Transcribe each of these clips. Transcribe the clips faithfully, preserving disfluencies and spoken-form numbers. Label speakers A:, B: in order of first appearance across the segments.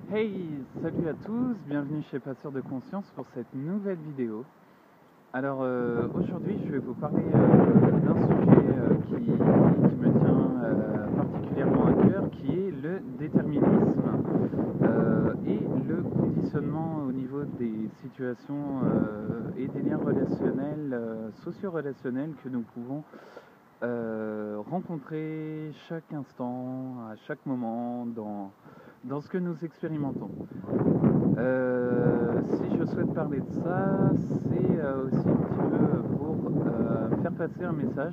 A: Hey, salut à tous, bienvenue chez Passeur de Conscience pour cette nouvelle vidéo. Alors euh, aujourd'hui je vais vous parler euh, d'un sujet euh, qui, qui me tient euh, particulièrement à cœur, qui est le déterminisme euh, et le conditionnement au niveau des situations euh, et des liens relationnels, euh, socio-relationnels que nous pouvons euh, rencontrer chaque instant, à chaque moment dans, dans ce que nous expérimentons. Euh, si je souhaite parler de ça, c'est euh, aussi un petit peu pour euh, faire passer un message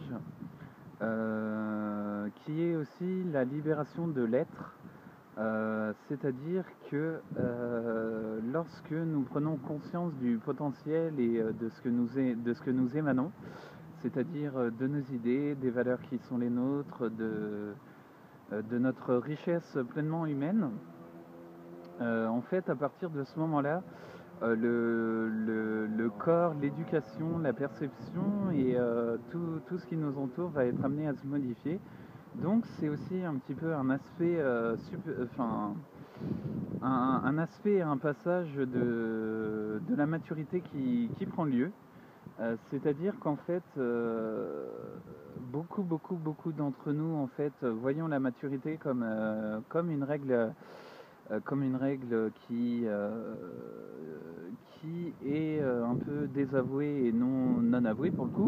A: euh, qui est aussi la libération de l'être. Euh, c'est-à-dire que euh, lorsque nous prenons conscience du potentiel et euh, de, ce que nous est, de ce que nous émanons, c'est-à-dire euh, de nos idées, des valeurs qui sont les nôtres, de, euh, de notre richesse pleinement humaine, euh, en fait, à partir de ce moment-là, euh, le, le, le corps, l'éducation, la perception et euh, tout, tout ce qui nous entoure va être amené à se modifier. Donc c'est aussi un petit peu un aspect, euh, super, enfin, un, un aspect, un passage de, de la maturité qui, qui prend lieu. Euh, C'est-à-dire qu'en fait, euh, beaucoup, beaucoup, beaucoup d'entre nous, en fait, voyons la maturité comme, euh, comme une règle euh, comme une règle qui, euh, qui est euh, un peu désavouée et non, non avouée pour le coup.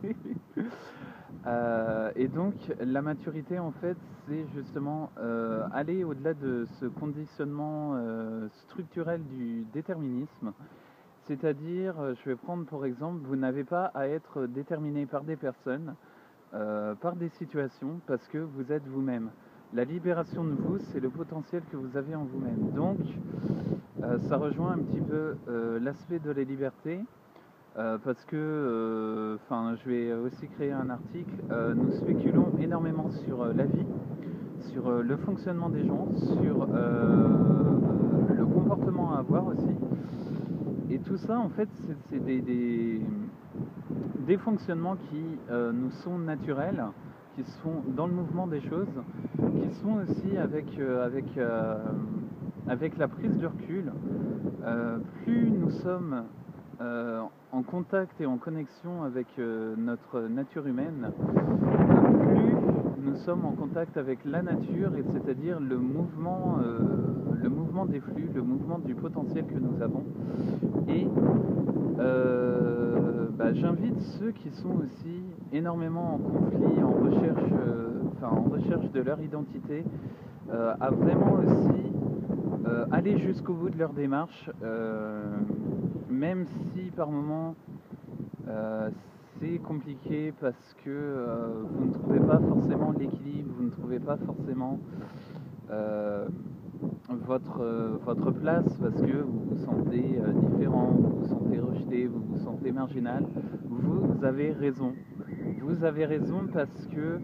A: Euh, et donc la maturité en fait c'est justement euh, aller au-delà de ce conditionnement euh, structurel du déterminisme. C'est-à-dire, euh, je vais prendre pour exemple, vous n'avez pas à être déterminé par des personnes, euh, par des situations, parce que vous êtes vous-même. La libération de vous, c'est le potentiel que vous avez en vous-même. Donc, euh, ça rejoint un petit peu euh, l'aspect de la liberté, euh, parce que, enfin, euh, je vais aussi créer un article. Euh, nous spéculons énormément sur euh, la vie, sur euh, le fonctionnement des gens, sur euh, le comportement à avoir aussi. Et tout ça, en fait, c'est des, des, des fonctionnements qui euh, nous sont naturels, qui sont dans le mouvement des choses, qui sont aussi avec, euh, avec, euh, avec la prise de recul. Euh, plus nous sommes euh, en contact et en connexion avec euh, notre nature humaine, plus nous sommes en contact avec la nature, et c'est-à-dire le mouvement, euh, le mouvement des flux, le mouvement du potentiel que nous avons. Et euh, bah, j'invite ceux qui sont aussi énormément en conflit, en recherche, euh, enfin, en recherche de leur identité, euh, à vraiment aussi euh, aller jusqu'au bout de leur démarche, euh, même si par moments euh, c'est compliqué parce que euh, vous ne trouvez pas forcément l'équilibre, vous ne trouvez pas forcément euh, votre, euh, votre place parce que vous vous sentez euh, différent, vous vous sentez rejeté, vous vous sentez marginal. Vous avez raison. Vous avez raison parce que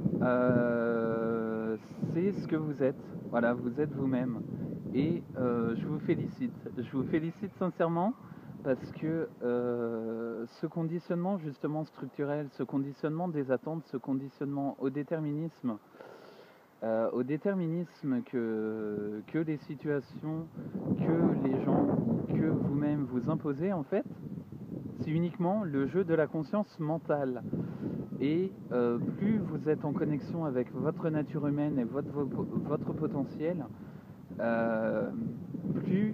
A: euh, c'est ce que vous êtes. Voilà, vous êtes vous-même. Et euh, je vous félicite. Je vous félicite sincèrement parce que euh, ce conditionnement justement structurel, ce conditionnement des attentes, ce conditionnement au déterminisme, euh, au déterminisme que, que les situations, que les gens, que vous-même vous imposez en fait, c'est uniquement le jeu de la conscience mentale. Et euh, plus vous êtes en connexion avec votre nature humaine et votre, votre potentiel, euh, plus,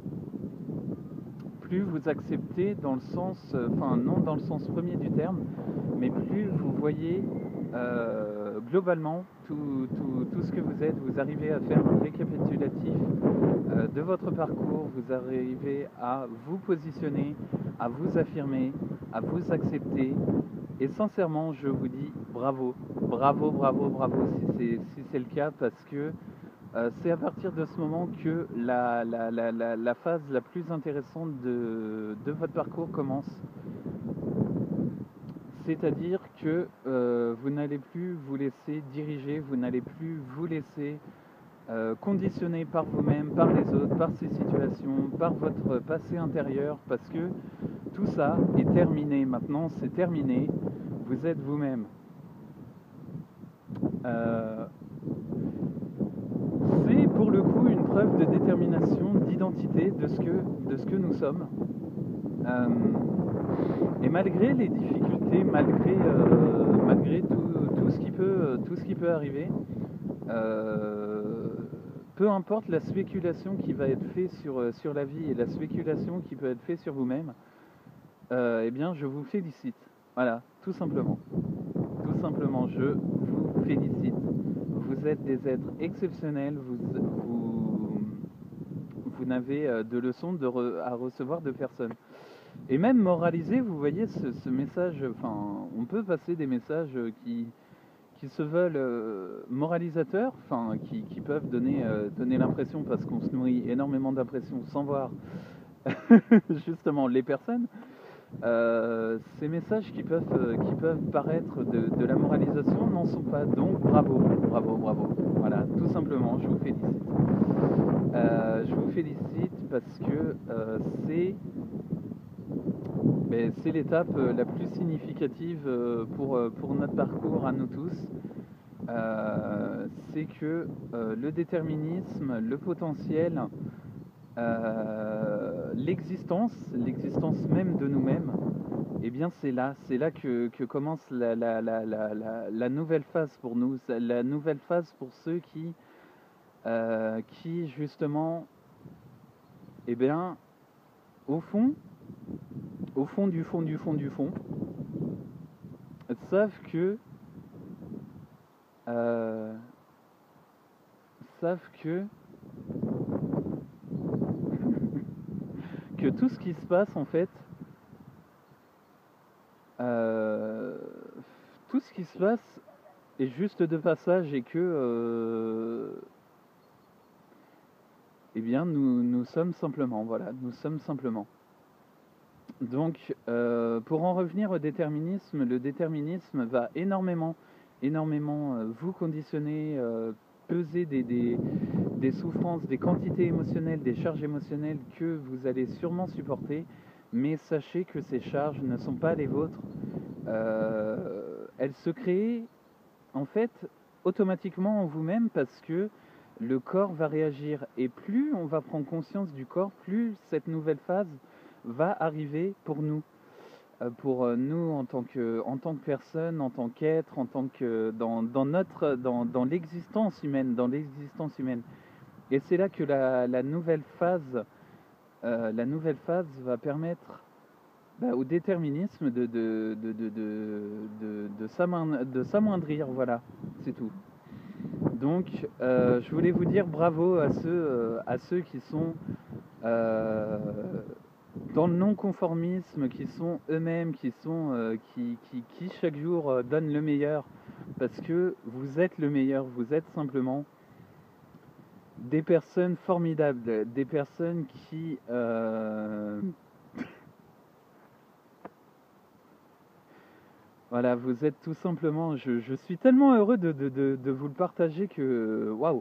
A: plus vous acceptez dans le sens, enfin non dans le sens premier du terme, mais plus vous voyez euh, globalement tout, tout, tout ce que vous êtes, vous arrivez à faire un récapitulatif euh, de votre parcours, vous arrivez à vous positionner, à vous affirmer, à vous accepter. Et sincèrement, je vous dis bravo, bravo, bravo, bravo si c'est si c'est le cas, parce que euh, c'est à partir de ce moment que la, la, la, la, la phase la plus intéressante de, de votre parcours commence. C'est-à-dire que euh, vous n'allez plus vous laisser diriger, vous n'allez plus vous laisser euh, conditionner par vous-même, par les autres, par ces situations, par votre passé intérieur, parce que tout ça est terminé. Maintenant, c'est terminé. Vous êtes vous-même. Euh, c'est pour le coup une preuve de détermination, d'identité de ce que, de ce que nous sommes. Euh, et malgré les difficultés, malgré, euh, malgré tout, tout, ce qui peut, tout ce qui peut arriver, euh, peu importe la spéculation qui va être faite sur, sur la vie et la spéculation qui peut être faite sur vous-même, euh, eh bien je vous félicite. Voilà, tout simplement. Tout simplement, je vous félicite. Vous êtes des êtres exceptionnels, vous, vous, vous n'avez de leçons de re, à recevoir de personne. Et même moraliser, vous voyez, ce, ce message, enfin, on peut passer des messages qui, qui se veulent euh, moralisateurs, enfin, qui, qui peuvent donner, euh, donner l'impression, parce qu'on se nourrit énormément d'impressions sans voir justement les personnes. Euh, ces messages qui peuvent, euh, qui peuvent paraître de, de la moralisation n'en sont pas, donc bravo, bravo, bravo. Voilà, tout simplement, je vous félicite. Euh, je vous félicite parce que euh, c'est ben, c'est l'étape la plus significative pour, pour notre parcours à nous tous. Euh, c'est que euh, le déterminisme, le potentiel, Euh, l'existence, l'existence même de nous-mêmes, eh bien c'est là, c'est là que, que commence la, la, la, la, la, la nouvelle phase pour nous, la nouvelle phase pour ceux qui, euh, qui justement, eh bien, au fond, au fond du fond du fond du fond, savent que, euh, savent que que tout ce qui se passe en fait, euh, tout ce qui se passe est juste de passage et que, euh, eh bien, nous, nous sommes simplement, voilà, nous sommes simplement. Donc, euh, pour en revenir au déterminisme, le déterminisme va énormément, énormément euh, vous conditionner, euh, peser des, des, des souffrances, des quantités émotionnelles, des charges émotionnelles que vous allez sûrement supporter, mais sachez que ces charges ne sont pas les vôtres. Euh, elles se créent en fait automatiquement en vous-même parce que le corps va réagir, et plus on va prendre conscience du corps, plus cette nouvelle phase va arriver pour nous, euh, pour nous en tant que, en tant que personne, en tant qu'être, en tant que dans, dans notre, dans, dans l'existence humaine, dans l'existence humaine. Et c'est là que la, la nouvelle phase, euh, la nouvelle phase va permettre bah, au déterminisme de, de, de, de, de, de, de, de s'amoindrir, voilà, c'est tout. Donc, euh, je voulais vous dire bravo à ceux, euh, à ceux qui sont euh, dans le non-conformisme, qui sont eux-mêmes, qui, sont, euh, qui, qui, qui chaque jour euh, donnent le meilleur, parce que vous êtes le meilleur, vous êtes simplement des personnes formidables, des personnes qui... Euh, Voilà, vous êtes tout simplement... Je, je suis tellement heureux de, de, de, de vous le partager que... Waouh.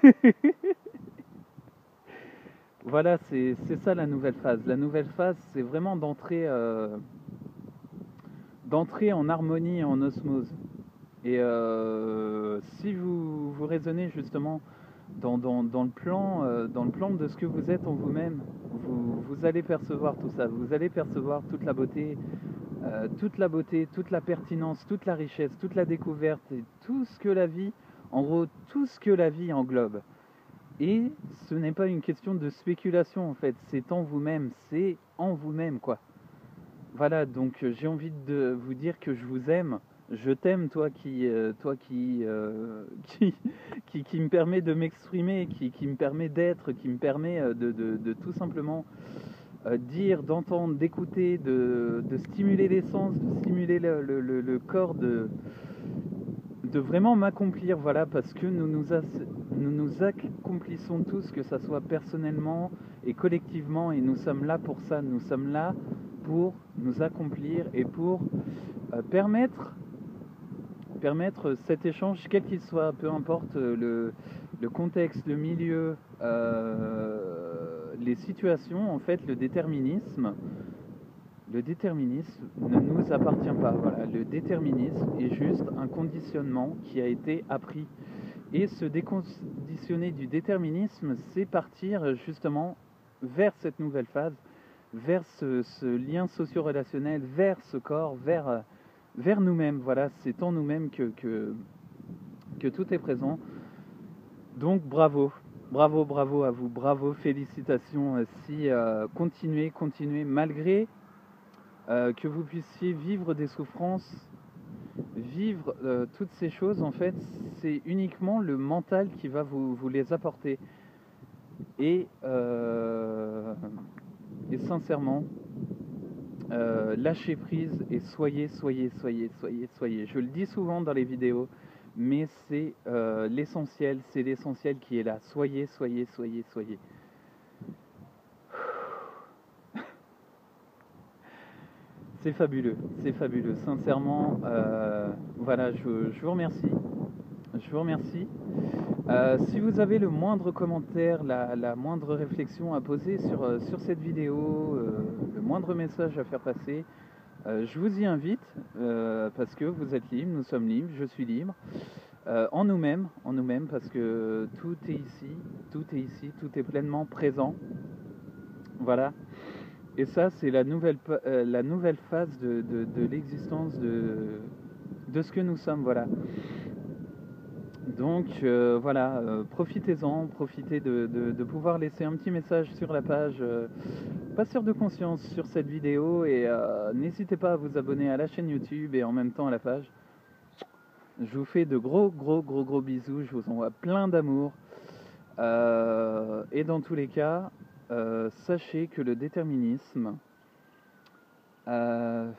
A: Voilà, c'est ça la nouvelle phase. La nouvelle phase, c'est vraiment d'entrer euh, d'entrer en harmonie et en osmose. Et euh, si vous, vous raisonnez justement dans, dans, dans, le plan, euh, dans le plan de ce que vous êtes en vous-même, vous, vous allez percevoir tout ça. Vous allez percevoir toute la beauté, Euh, toute la beauté, toute la pertinence, toute la richesse, toute la découverte et tout ce que la vie, en gros, tout ce que la vie englobe. Et ce n'est pas une question de spéculation en fait, c'est en vous-même, c'est en vous-même quoi. Voilà, donc euh, j'ai envie de vous dire que je vous aime, je t'aime toi qui, euh, toi qui, euh, qui, qui, qui me permet de m'exprimer, qui, qui me permet d'être, qui me permet de, de, de tout simplement Euh, dire, d'entendre, d'écouter, de, de stimuler les sens, de stimuler le, le, le, le corps, de, de vraiment m'accomplir, voilà, parce que nous nous, as, nous nous accomplissons tous, que ça soit personnellement et collectivement, et nous sommes là pour ça, nous sommes là pour nous accomplir et pour euh, permettre, permettre cet échange, quel qu'il soit, peu importe le, le contexte, le milieu, euh, les situations, en fait, le déterminisme, le déterminisme ne nous appartient pas. Voilà, le déterminisme est juste un conditionnement qui a été appris, Et se déconditionner du déterminisme, c'est partir justement vers cette nouvelle phase, vers ce, ce lien socio-relationnel, vers ce corps, vers, vers nous-mêmes. Voilà, c'est en nous-mêmes que, que, que tout est présent. Donc bravo, bravo, bravo à vous, bravo, félicitations. Si euh, continuez, continuez, malgré euh, que vous puissiez vivre des souffrances, vivre euh, toutes ces choses, en fait, c'est uniquement le mental qui va vous, vous les apporter. Et, euh, et sincèrement, euh, lâchez prise et soyez, soyez, soyez, soyez, soyez. Je le dis souvent dans les vidéos, mais c'est euh, l'essentiel, c'est l'essentiel qui est là. Soyez, soyez, soyez, soyez. C'est fabuleux, c'est fabuleux. Sincèrement, euh, voilà, je, je vous remercie. Je vous remercie. Euh, si vous avez le moindre commentaire, la, la moindre réflexion à poser sur, euh, sur cette vidéo, euh, le moindre message à faire passer, euh, je vous y invite euh, parce que vous êtes libre, nous sommes libres, je suis libre. Euh, en nous-mêmes, en nous-mêmes, parce que tout est ici, tout est ici, tout est pleinement présent. Voilà. Et ça, c'est la nouvelle, euh, la nouvelle phase de, de, de l'existence de, de ce que nous sommes. Voilà. Donc euh, voilà, euh, profitez-en, profitez de, de, de pouvoir laisser un petit message sur la page euh, Passeur de conscience sur cette vidéo et euh, n'hésitez pas à vous abonner à la chaîne YouTube et en même temps à la page. Je vous fais de gros gros gros gros bisous, je vous envoie plein d'amour euh, et dans tous les cas, euh, sachez que le déterminisme, euh,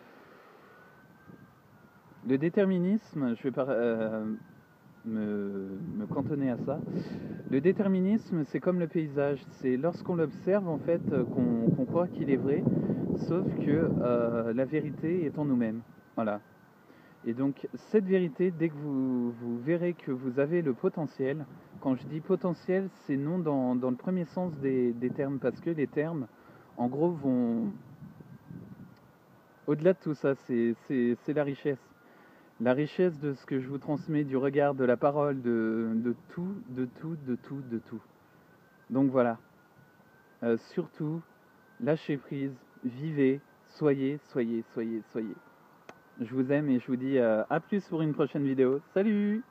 A: le déterminisme, je vais pas euh, me, me cantonner à ça. Le déterminisme, c'est comme le paysage, c'est lorsqu'on l'observe en fait qu'on qu'on croit qu'il est vrai, sauf que euh, la vérité est en nous-mêmes. Voilà. Et donc cette vérité, dès que vous, vous verrez que vous avez le potentiel, quand je dis potentiel, c'est non dans, dans le premier sens des, des termes, parce que les termes, en gros, vont... Au-delà de tout ça, c'est la richesse. La richesse de ce que je vous transmets, du regard, de la parole, de, de tout, de tout, de tout, de tout. Donc voilà. Euh, surtout, lâchez prise, vivez, soyez, soyez, soyez, soyez. Je vous aime et je vous dis euh, à plus pour une prochaine vidéo. Salut!